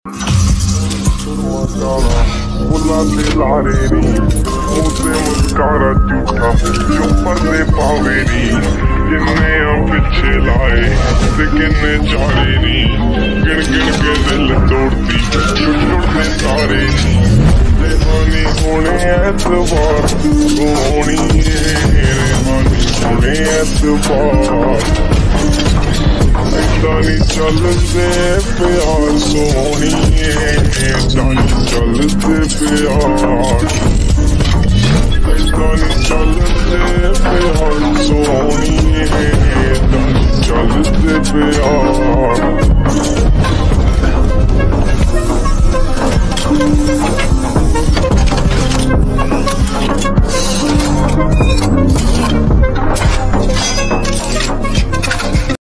बुलाते लारे नी मुझसे मुस्कारा झूठा जो पर्दे पावे नी जिन्ने पिछे लाए ते किन्ने चारे नी गिन गिन के दिल तोड़ती टुटते सारे नी रेहानी होने ऐतबार सोनी रेहानी होने ऐतबार जानी चलते प्यार सोनी जानी चलते प्यार जानी चलते प्यार सोनी जानी चलते प्यार।